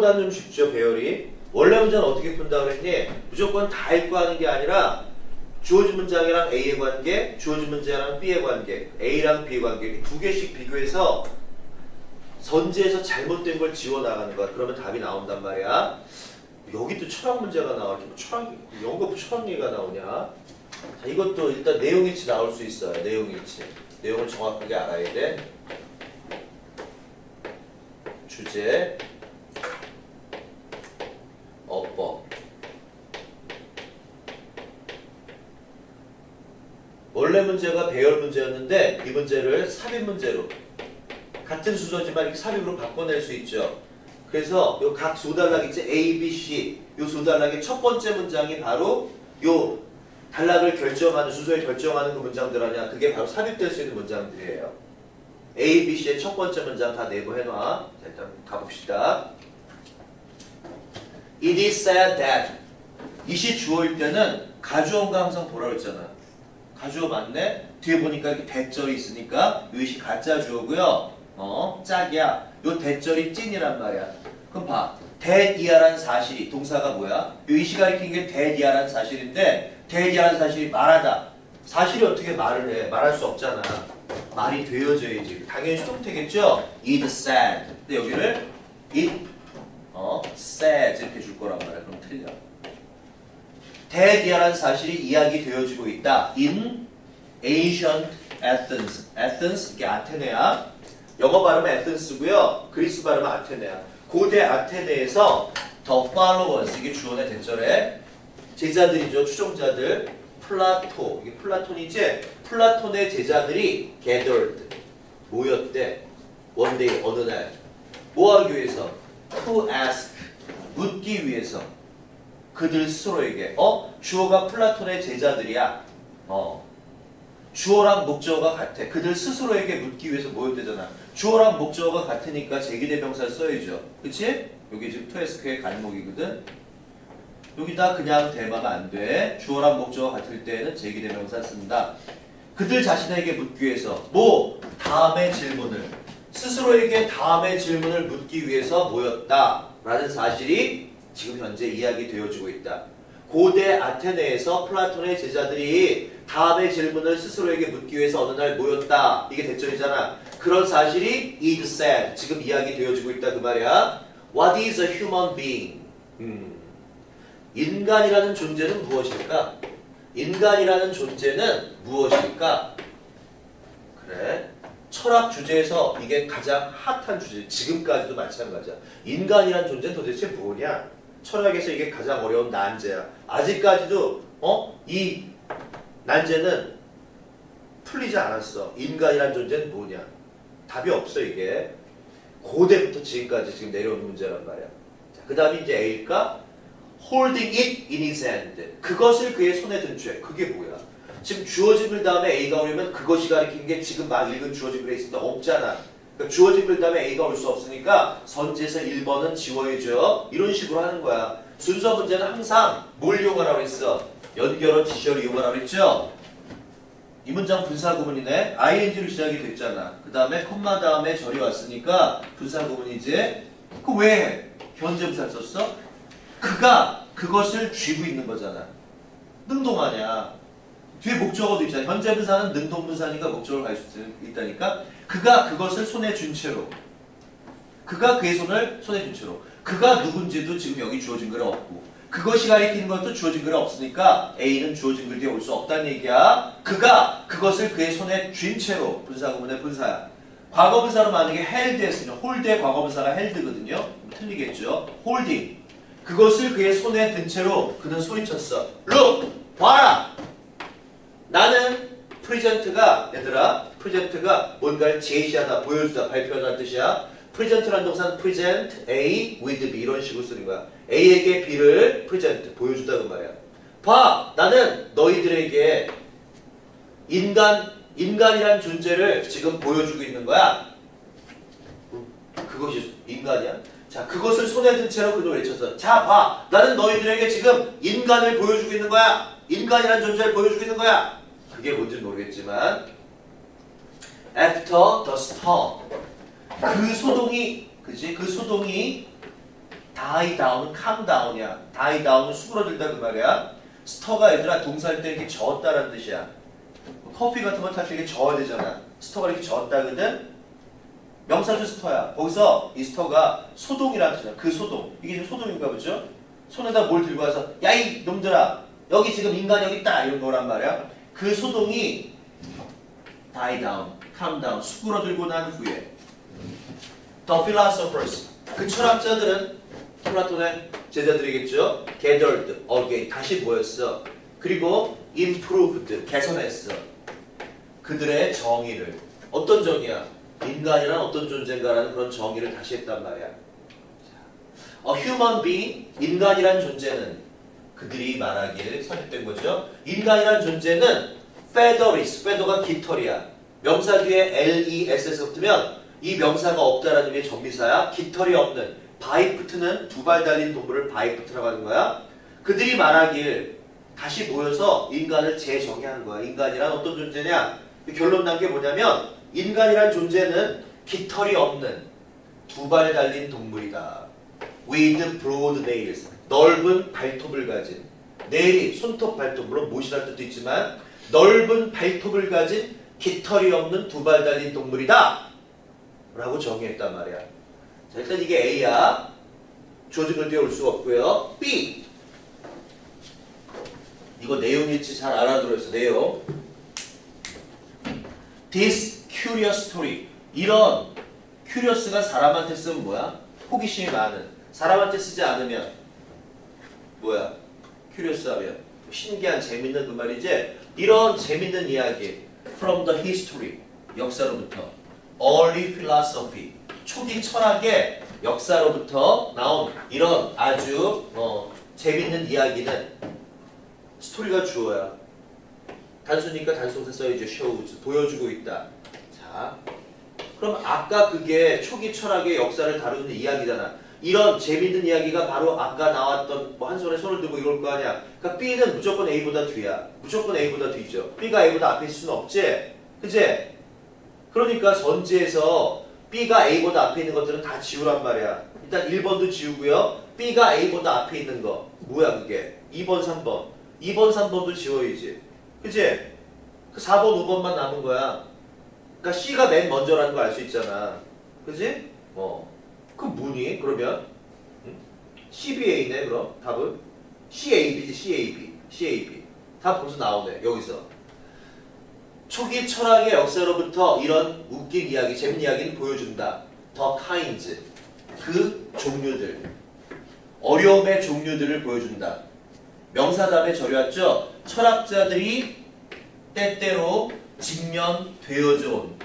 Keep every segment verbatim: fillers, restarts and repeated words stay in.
이거보다는 좀 쉽죠, 배열이. 원래 문제는 어떻게 푼다 그랬니? 무조건 다 읽고 하는 게 아니라 주어진 문장이랑 A의 관계, 주어진 문장이랑 B의 관계, A랑 B의 관계 두 개씩 비교해서 선지에서 잘못된 걸 지워나가는 거야. 그러면 답이 나온단 말이야. 여기 또 철학 문제가 나와. 뭐 철학, 연거푸 철학 얘기가 나오냐? 자, 이것도 일단 내용일치 나올 수 있어요. 내용일치. 내용을 정확하게 알아야 돼. 주제, 어법. 원래 문제가 배열 문제였는데 이 문제를 삽입 문제로 같은 수저지만 이렇게 삽입으로 바꿔낼 수 있죠. 그래서 요 각 소단락 있지? A, B, C 요 소단락의 첫 번째 문장이 바로 요 단락을 결정하는 수소에 결정하는 그 문장들 아니야. 그게 바로 삽입될 수 있는 문장들이에요. A, B, C의 첫 번째 문장 다 내고해놔. 자, 일단 가봅시다. It is said that 이시 주어일 때는 가주어인가 항상 보라고 했잖아. 가주어 맞네? 뒤에 보니까 이렇게 대절이 있으니까 요 이시 가짜 주어고요. 어, 짝이야. 요 대절이 찐이란 말이야. 그럼 봐. 대이하라는 사실이 동사가 뭐야? 요 이시 가리킨 게 대이하라는 사실인데 대이하라는 사실이 말하다. 사실이 어떻게 말을 해? 말할 수 없잖아. 말이 되어져야지. 당연히 수동태겠죠? It said. 근데 여기를 it 어, said 이렇게 줄 거란 말이야. 그럼 틀려. 대디아라는 사실이 이야기되어지고 있다. In ancient Athens. Athens 이게 아테네야. 영어 발음은 Athens고요. 그리스 발음은 아테네야. 고대 아테네에서 the followers 이게 주어의 대절에 제자들이죠. 추종자들. 플라토 이게 플라톤이지. 플라톤의 제자들이 gathered 모였대. one day 어느 날 뭐 하기 위해서? To ask 묻기 위해서. 그들 스스로에게 어? 주어가 플라톤의 제자들이야. 어. 주어랑 목적어가 같아. 그들 스스로에게 묻기 위해서 모였대잖아. 주어랑 목적어가 같으니까 제기대명사를 써야죠. 그치? 여기 지금 to ask의 간목이거든. 여기다 그냥 대마가 안 돼. 주어랑 목적어가 같을 때는 제기대명사 쓴다. 그들 자신에게 묻기 위해서 뭐? 다음의 질문을 스스로에게 다음의 질문을 묻기 위해서 모였다 라는 사실이 지금 현재 이야기되어지고 있다. 고대 아테네에서 플라톤의 제자들이 다음의 질문을 스스로에게 묻기 위해서 어느 날 모였다. 이게 대절이잖아. 그런 사실이 it said 지금 이야기되어지고 있다 그 말이야. What is a human being? 음. 인간이라는 존재는 무엇일까? 인간이라는 존재는 무엇일까? 그래. 철학 주제에서 이게 가장 핫한 주제. 지금까지도 마찬가지야. 인간이란 존재는 도대체 뭐냐? 철학에서 이게 가장 어려운 난제야. 아직까지도 어? 이 난제는 풀리지 않았어. 인간이란 존재는 뭐냐? 답이 없어 이게. 고대부터 지금까지 지금 내려오는 문제란 말이야. 자, 그 다음에 이제 A일까? Holding it in his hand. 그것을 그의 손에 든 죄. 그게 뭐야? 지금 주어진 글 다음에 A가 오려면 그것이 가리킨 게 지금 막 읽은 주어진 글에 있을 때 없잖아. 그러니까 주어진 글 다음에 A가 올 수 없으니까 선지에서 일 번은 지워야죠. 이런 식으로 하는 거야. 순서 문제는 항상 뭘 이용하라고 했어? 연결어 지시어를 이용하라고 했죠? 이 문장 분사구문이네. 아이엔지로 시작이 됐잖아. 그 다음에 콤마 다음에 절이 왔으니까 분사구문이지. 그 왜 현재분사 썼어? 그가 그것을 쥐고 있는 거잖아. 능동하냐. 뒤에 목적어도 있잖아. 현재분사는 능동분사니까 목적어를 가질 수 있다니까. 그가 그것을 손에 쥔 채로. 그가 그의 손을 손에 쥔 채로. 그가 누군지도 지금 여기 주어진 글에 없고. 그것이 가리키는 것도 주어진 글에 없으니까 A는 주어진 글 뒤에 올 수 없다는 얘기야. 그가 그것을 그의 손에 쥔 채로. 분사구문의 분사야. 과거분사로 만약에 held 했으면 hold의 과거분사가 held거든요. 틀리겠죠. holding. 그것을 그의 손에 든 채로 그는 소리쳤어. Look! 봐라! 나는 프레젠트가 얘들아 프레젠트가 뭔가를 제시하다, 보여주다, 발표하다는 뜻이야. 프레젠트라는 동사는 present A with B 이런 식으로 쓰는 거야. A에게 B를 프레젠트, 보여주다 그 말이야. 봐! 나는 너희들에게 인간, 인간이란 존재를 지금 보여주고 있는 거야. 그것이 인간이야? 자, 그것을 손에 든 채로 그는 외쳤어. 자, 봐! 나는 너희들에게 지금 인간을 보여주고 있는 거야. 인간이란 존재를 보여주고 있는 거야. 그게 뭔지 모르겠지만 After the storm 그 소동이 그지? 그 소동이 die down은 calm down이야. die down은 수그러들다 그 말이야. 스터가 얘들아 동사할 때 이렇게 저었다라는 뜻이야. 커피 같은 거 탈 때 이렇게 저어야 되잖아. 스터가 이렇게 저었다거든. 명사주 스터야. 거기서 이 스터가 소동이라는 뜻이야. 그 소동. 이게 지금 소동인가 보죠? 손에다 뭘 들고 와서 야 이 놈들아 여기 지금 인간이 여기 있다 이런 거란 말이야. 그 소동이 die down, calm down, 수그러들고 난 후에 The philosophers, 그 철학자들은 플라톤의 제자들이겠죠. gathered again, 다시 모였어. 그리고 improved, 개선했어. 그들의 정의를. 어떤 정의야? 인간이란 어떤 존재인가라는 그런 정의를 다시 했단 말이야. A human being, 인간이란 존재는 그들이 말하길 설득된 거죠. 인간이란 존재는 featheris, feather가 깃털이야. 명사 뒤에 les가 붙으면 이 명사가 없다라는 의미의 전미사야. 깃털이 없는 바이프트는 두 발 달린 동물을 바이프트라고 하는 거야. 그들이 말하길 다시 모여서 인간을 재정의하는 거야. 인간이란 어떤 존재냐? 결론 난 게 뭐냐면 인간이란 존재는 깃털이 없는 두 발 달린 동물이다. With broad nails, 넓은 발톱을 가진. 네일이 손톱, 발톱, 물론 못이라는 뜻도 있지만 넓은 발톱을 가진 깃털이 없는 두 발 달린 동물이다 라고 정의했단 말이야. 자, 일단 이게 A야. 조직을 띄워올 수가 없고요. B, 이거 내용 일치 잘 알아들어있어. 내용. This curious story, 이런 curious가 사람한테 쓰면 뭐야? 호기심이 많은. 사람한테 쓰지 않으면 뭐야? curious 하면 신기한, 재밌는 그 말이지. 이런 재밌는 이야기 from the history, 역사로부터 early philosophy, 초기 철학의 역사로부터 나온 이런 아주 어, 재밌는 이야기는 스토리가 주어야. 단수니까 단수동사 써야죠. shows, 보여주고 있다. 자, 그럼 아까 그게 초기 철학의 역사를 다루는 이야기잖아. 이런 재밌는 이야기가 바로 아까 나왔던 뭐 한 손에 손을 들고 이럴 거 아니야. 그러니까 B는 무조건 A보다 뒤야. 무조건 A보다 뒤죠. B가 A보다 앞에 있을 수는 없지. 그치? 그러니까 전제에서 B가 A보다 앞에 있는 것들은 다 지우란 말이야. 일단 일 번도 지우고요. B가 A보다 앞에 있는 거 뭐야 그게? 이 번, 삼 번. 이 번, 삼 번도 지워야지. 그치? 그 사 번, 오 번만 남은 거야. 그러니까 C가 맨 먼저라는 거 알 수 있잖아. 그치? 어. 그 뭐니? 그러면 응? 씨비에이네 그럼 답은? 씨에이비지. 씨에이비. 씨에이비. 답 벌써 나오네. 여기서. 초기 철학의 역사로부터 이런 웃긴 이야기, 재밌는 이야기를 보여준다. The kinds. 그 종류들. 어려움의 종류들을 보여준다. 명사 다음에 절여왔죠? 철학자들이 때때로 직면되어져 온.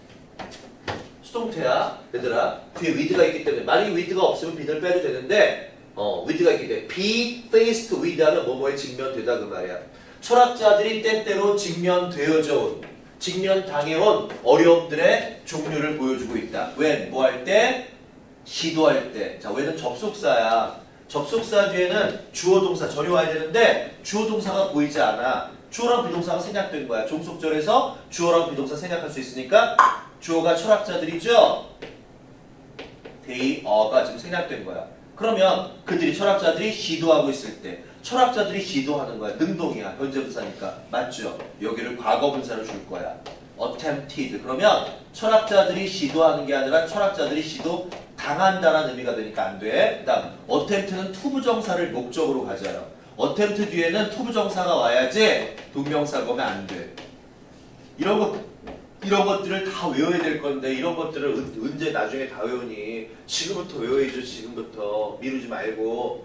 수동태야, 얘들아. 뒤에 with가 있기 때문에. 만약에 with가 없으면 be를 빼도 되는데, 어, with가 있기 때문에. be faced with 하면 뭐뭐에 직면되다 그 말이야. 철학자들이 때때로 직면되어져 온, 직면당해온 어려움들의 종류를 보여주고 있다. when, 뭐 할 때? 시도할 때. 자, when은 접속사야. 접속사 뒤에는 주어 동사 절여와야 되는데 주어 동사가 보이지 않아. 주어랑 비동사가 생략된 거야. 종속절에서 주어랑 비동사 생략할 수 있으니까 주어가 철학자들이죠. they are가 지금 생략된 거야. 그러면 그들이 철학자들이 시도하고 있을 때 철학자들이 시도하는 거야. 능동이야. 현재분사니까. 맞죠? 여기를 과거분사로 줄 거야. attempted. 그러면 철학자들이 시도하는 게 아니라 철학자들이 시도 당한다라는 의미가 되니까 안 돼. 그 다음 attempt는 투부정사를 목적으로 가져요. attempt 뒤에는 투부정사가 와야지 동명사가 오면 안 돼. 이런 것, 이런 것들을 다 외워야 될 건데 이런 것들을 언제 나중에 다 외우니? 지금부터 외워야죠. 지금부터. 미루지 말고.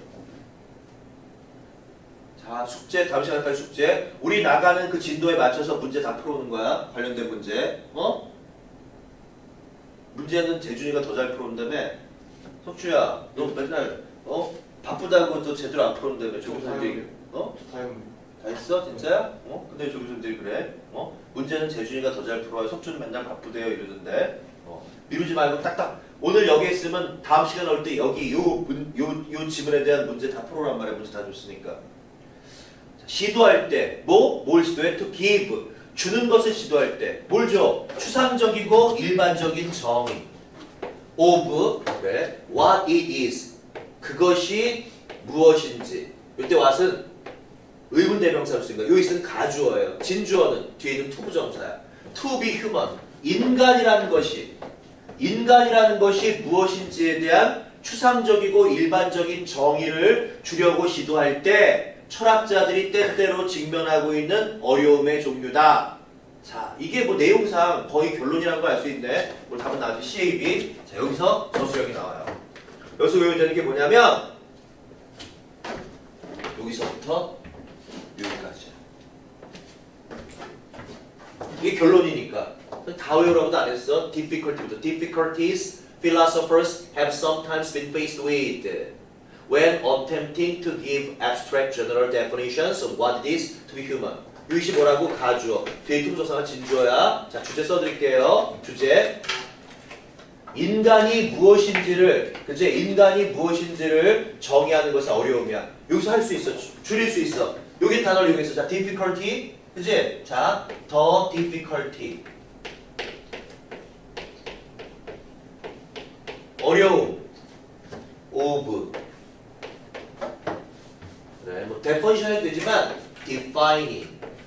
자, 숙제, 다음 시간까지 숙제. 우리 나가는 그 진도에 맞춰서 문제 다 풀어오는 거야. 관련된 문제. 어? 문제는 재준이가 더 잘 풀어온다며? 석주야, 너 맨날 어? 바쁘다고 또 제대로 안 풀어온다며? 조교선생님들이 어? 다 했어? 진짜야? 어? 근데 조교선생님들이 그래? 어? 문제는 재준이가 더 잘 풀어요. 석주는 맨날 바쁘대요 이러던데. 어. 미루지 말고 딱딱 오늘 여기 있으면 다음 시간 올 때 여기 요, 문, 요, 요 지문에 대한 문제 다 풀어란 말이야. 문제 다 줬으니까. 시도할 때 뭐? 뭘 시도해? To give. 주는 것을 시도할 때 뭘 줘? 추상적이고 일반적인 정의 of 그래? what it is. 그것이 무엇인지. 이때 what은 의문 대명사로 쓰인 거야. 여기서는 가주어예요. 진주어는 뒤에 있는 to 부정사야. to be human. 인간이라는 것이 인간이라는 것이 무엇인지에 대한 추상적이고 일반적인 정의를 주려고 시도할 때 철학자들이 때때로 직면하고 있는 어려움의 종류다. 자, 이게 뭐 내용상 거의 결론이라는 걸 알 수 있네. 뭐 답은 나중에 씨에이비. 자, 여기서 저수형이 나와요. 여기서 외워야 되는 게 뭐냐면 여기서부터 여기까지. 이게 결론이니까. 다 외우라고도 안 했어. difficulty부터. difficulties philosophers have sometimes been faced with when attempting to give abstract general definitions of what it is to be human. 이것이 뭐라고? 가주어. 뒤에 투부정사가 진주어야. 자, 주제 써드릴게요. 주제. 인간이 무엇인지를, 그치? 인간이 무엇인지를 정의하는 것은 어려우면 여기서 할 수 있어. 줄일 수 있어. 여기 단어를 이용해서 자, difficulty, 그치? 자, the difficulty. 어려움. of. 그래, 뭐 definition 해도 되지만 defining.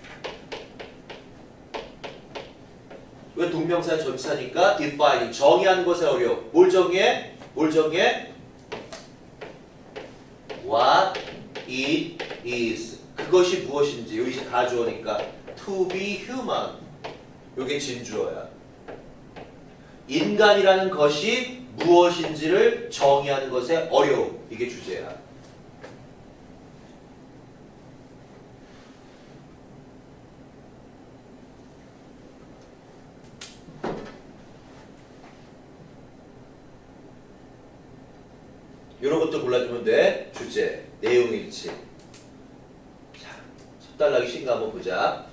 왜 동명사 전치사니까 defining. 정의하는 것에 어려움. 뭘 정의해? 뭘 정의해? What it is. 그것이 무엇인지. 여기 가주어니까 to be human. 이게 진주어야. 인간이라는 것이 무엇인지를 정의하는 것에 어려움. 이게 주제야. 이런 것도 골라주면 돼. 주제, 내용 일치. 자, 섭달라기 신가 한번 보자.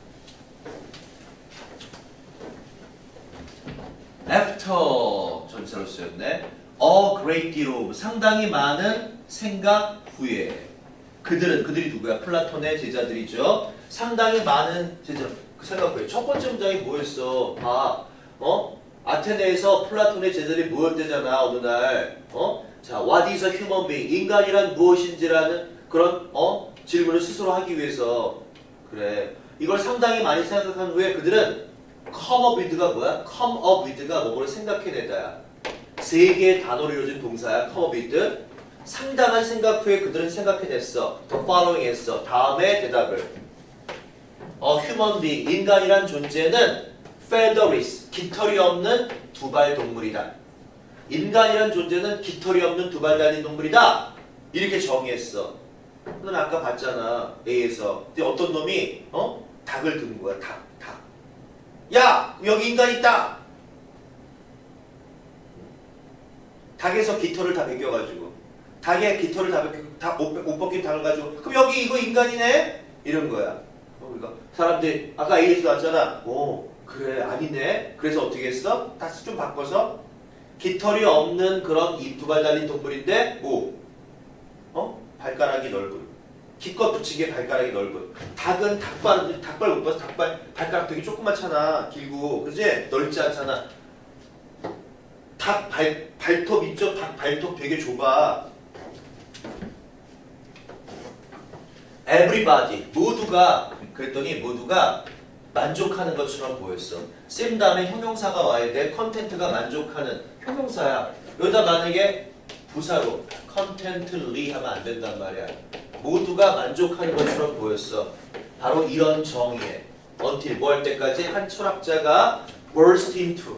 After 전치사로 쓰였네. A great deal of 상당히 많은 생각 후에. 그들은 그들이 누구야? 플라톤의 제자들이죠. 상당히 많은 제자. 그 생각 후에. 첫 번째 문장이 뭐였어? 봐. 어? 아테네에서 플라톤의 제자들이 모였대잖아. 어느 날. 어? 자, what is a human being? 인간이란 무엇인지라는 그런 어? 질문을 스스로 하기 위해서. 그래. 이걸 상당히 많이 생각한 후에 그들은 come up with가 뭐야? come up with가 뭐를 생각해내다야. 세 개의 단어로 이루어진 동사야. come up with. 상당한 생각 후에 그들은 생각해냈어. the following 했어. 다음에 대답을. 어, human being. 인간이란 존재는 featherless. 깃털이 없는 두발 동물이다. 인간이란 존재는 깃털이 없는 두발 달린 동물이다. 이렇게 정의했어. 너는 아까 봤잖아. A에서. 어떤 놈이 어? 닭을 든 거야. 닭. 닭. 야! 여기 인간 있다! 닭에서 깃털을 다 벗겨가지고 닭의 깃털을 다 벗겨, 다 옷, 옷 벗긴 닭을 가지고 그럼 여기 이거 인간이네? 이런 거야. 어, 이거 사람들이 아까 A에서 나왔잖아. 오 그래 아니네. 그래서 어떻게 했어? 다시 좀 바꿔서 깃털이 없는 그런 이 두 발 달린 동물인데 뭐? 어? 발가락이 넓은. 기껏 붙이기에 발가락이 넓은. 닭은 닭발, 닭발 못 봐서 닭발, 발가락 되게 조그맣잖아. 길고. 그지? 넓지 않잖아. 닭 발, 발톱 있죠? 닭 발톱 되게 좁아. everybody. 모두가. 그랬더니 모두가 만족하는 것처럼 보였어. 쓴 다음에 형용사가 와야 돼. 컨텐트가 만족하는 형용사야. 여기다 만약에 부사로 contently 하면 안 된단 말이야. 모두가 만족하는 것처럼 보였어. 바로 이런 정의에 until 뭐 할 때까지 한 철학자가 burst into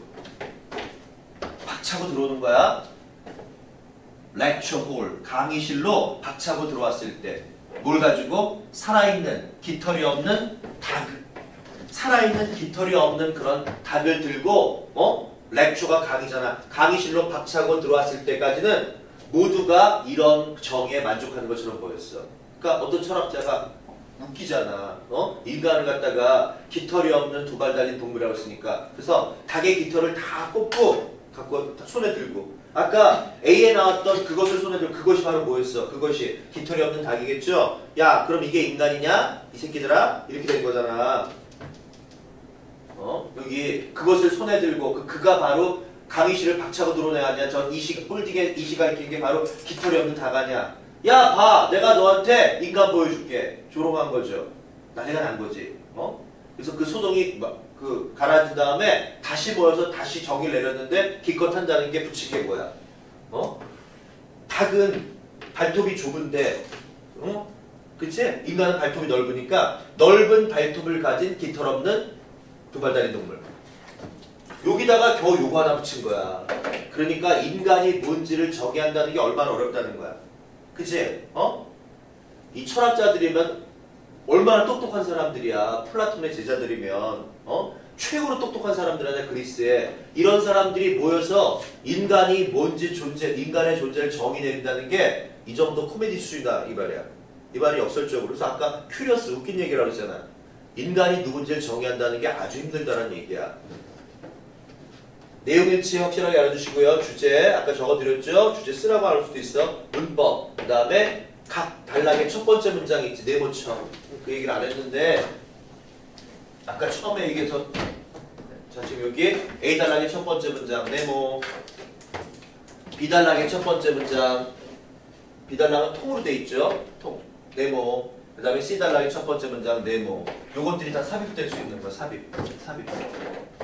박차고 들어오는 거야. lecture hall 강의실로 박차고 들어왔을 때 뭘 가지고? 살아있는 깃털이 없는 닭 살아있는 깃털이 없는 그런 닭을 들고 어? lecture가 강의잖아. 강의실로 박차고 들어왔을 때까지는 모두가 이런 정의에 만족하는 것처럼 보였어. 그러니까 어떤 철학자가 웃기잖아. 어? 인간을 갖다가 깃털이 없는 두 발 달린 동물이라고 했으니까. 그래서 닭의 깃털을 다 뽑고 갖고 손에 들고. 아까 A에 나왔던 그것을 손에 들고 그것이 바로 뭐였어? 그것이 깃털이 없는 닭이겠죠? 야 그럼 이게 인간이냐? 이 새끼들아? 이렇게 된 거잖아. 어? 여기 그것을 손에 들고 그, 그가 바로 강의실을 박차고 들어오냐. 전 이시 홀딩에 이시 가리킨 게 바로 깃털이 없는 다가냐. 야, 봐, 내가 너한테 인간 보여줄게. 조롱한 거죠. 난리가 난 거지. 어? 그래서 그 소동이 막 그 가라앉은 다음에 다시 모여서 다시 정의를 내렸는데 기껏 한다는 게 부침개 뭐야? 어? 닭은 발톱이 좁은데, 어? 그치? 인간은 발톱이 넓으니까 넓은 발톱을 가진 깃털 없는 두발다리 동물. 여기다가 겨우 요거 하나 붙인 거야. 그러니까 인간이 뭔지를 정의한다는 게 얼마나 어렵다는 거야. 그치? 어? 이 철학자들이면 얼마나 똑똑한 사람들이야. 플라톤의 제자들이면 어? 최고로 똑똑한 사람들 아니야. 그리스에. 이런 사람들이 모여서 인간이 뭔지 존재, 인간의 존재를 정의 내린다는 게 이 정도 코미디 수준이다 이 말이야. 이 말이 역설적으로. 그래서 아까 큐리어스 웃긴 얘기라고 했잖아. 인간이 누군지를 정의한다는 게 아주 힘들다는 얘기야. 내용 일치 확실하게 알아두시고요. 주제 아까 적어드렸죠. 주제 쓰라고 할 수도 있어. 문법. 그 다음에 각 단락의 첫 번째 문장이 있지. 네모처럼. 그 얘기를 안 했는데 아까 처음에 얘기해서 자 지금 여기 A 단락의 첫 번째 문장 네모, B 단락의 첫 번째 문장, B 단락은 통으로 돼 있죠. 통 네모. 그 다음에 C 단락의 첫 번째 문장 네모. 요것들이 다 삽입될 수 있는 거야. 삽입. 삽입.